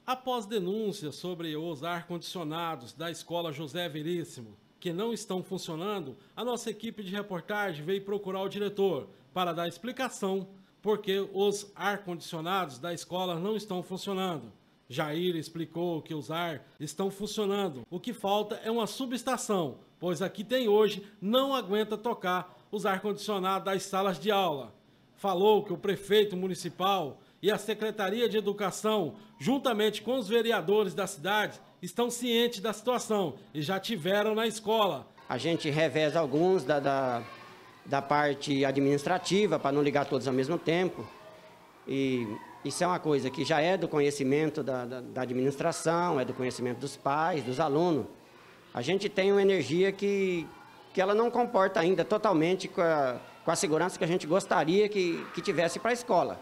Após denúncias sobre os ar-condicionados da Escola José Veríssimo que não estão funcionando, a nossa equipe de reportagem veio procurar o diretor para dar explicação porque os ar-condicionados da escola não estão funcionando. Jair explicou que os ar estão funcionando. O que falta é uma subestação, pois aqui tem hoje não aguenta tocar os ar-condicionados das salas de aula. Falou que o prefeito municipal e a Secretaria de Educação, juntamente com os vereadores da cidade, estão cientes da situação e já tiveram na escola. A gente reveza alguns da parte administrativa para não ligar todos ao mesmo tempo. E isso é uma coisa que já é do conhecimento da administração, é do conhecimento dos pais, dos alunos. A gente tem uma energia que ela não comporta ainda totalmente com a segurança que a gente gostaria que tivesse para a escola.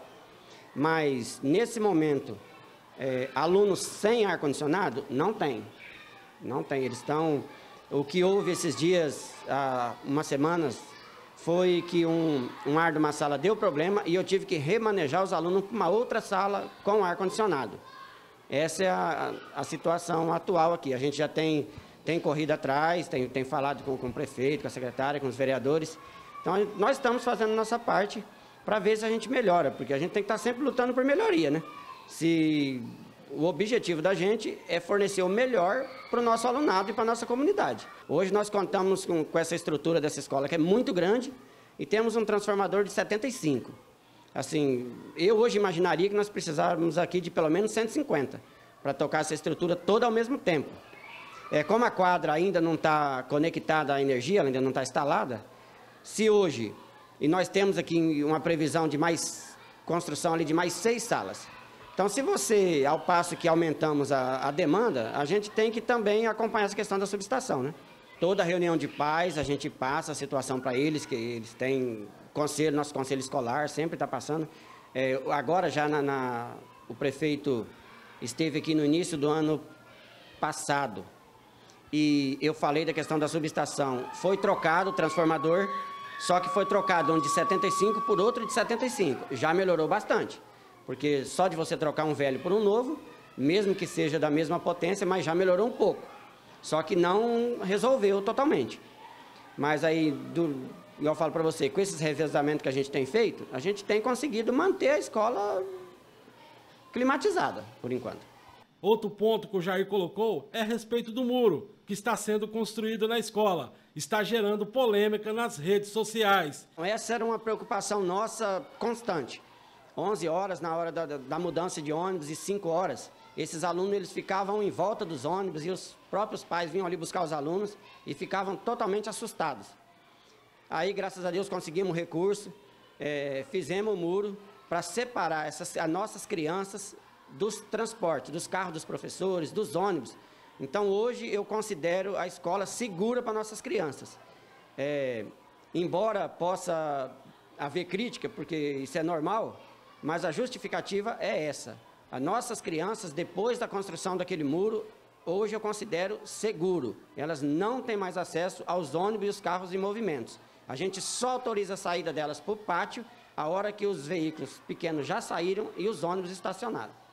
Mas, nesse momento, alunos sem ar-condicionado, não tem. Não tem. Eles estão... O que houve esses dias, há umas semanas, foi que um ar de uma sala deu problema e eu tive que remanejar os alunos para uma outra sala com ar-condicionado. Essa é a situação atual aqui. A gente já tem corrido atrás, tem falado com o prefeito, com a secretária, com os vereadores. Então, nós estamos fazendo a nossa parte para ver se a gente melhora, porque a gente tem que estar sempre lutando por melhoria, né? Se o objetivo da gente é fornecer o melhor para o nosso alunado e para a nossa comunidade. Hoje nós contamos com essa estrutura dessa escola que é muito grande e temos um transformador de 75. Assim, eu hoje imaginaria que nós precisávamos aqui de pelo menos 150 para tocar essa estrutura toda ao mesmo tempo. Como a quadra ainda não está conectada à energia, ela ainda não está instalada, se hoje, e nós temos aqui uma previsão de mais construção ali de mais 6 salas. Então, se você, ao passo que aumentamos a demanda, a gente tem que também acompanhar essa questão da subestação, né? Toda reunião de pais, a gente passa a situação para eles, que eles têm conselho, nosso conselho escolar sempre está passando. Agora já o prefeito esteve aqui no início do ano passado e eu falei da questão da subestação. Foi trocado o transformador, só que foi trocado um de 75 por outro de 75. Já melhorou bastante. Porque só de você trocar um velho por um novo, mesmo que seja da mesma potência, mas já melhorou um pouco. Só que não resolveu totalmente. Mas aí, eu falo para você, com esses revezamentos que a gente tem feito, a gente tem conseguido manter a escola climatizada, por enquanto. Outro ponto que o Jair colocou é a respeito do muro que está sendo construído na escola. Está gerando polêmica nas redes sociais. Essa era uma preocupação nossa constante. 11 horas, na hora da mudança de ônibus, e 5 horas, esses alunos eles ficavam em volta dos ônibus e os próprios pais vinham ali buscar os alunos e ficavam totalmente assustados. Aí, graças a Deus, conseguimos um recurso, fizemos o muro para separar as nossas crianças dos transportes, dos carros dos professores, dos ônibus. Então, hoje, eu considero a escola segura para nossas crianças. Embora possa haver crítica, porque isso é normal, mas a justificativa é essa. As nossas crianças, depois da construção daquele muro, hoje eu considero seguro. Elas não têm mais acesso aos ônibus e os carros em movimentos. A gente só autoriza a saída delas para o pátio a hora que os veículos pequenos já saíram e os ônibus estacionaram.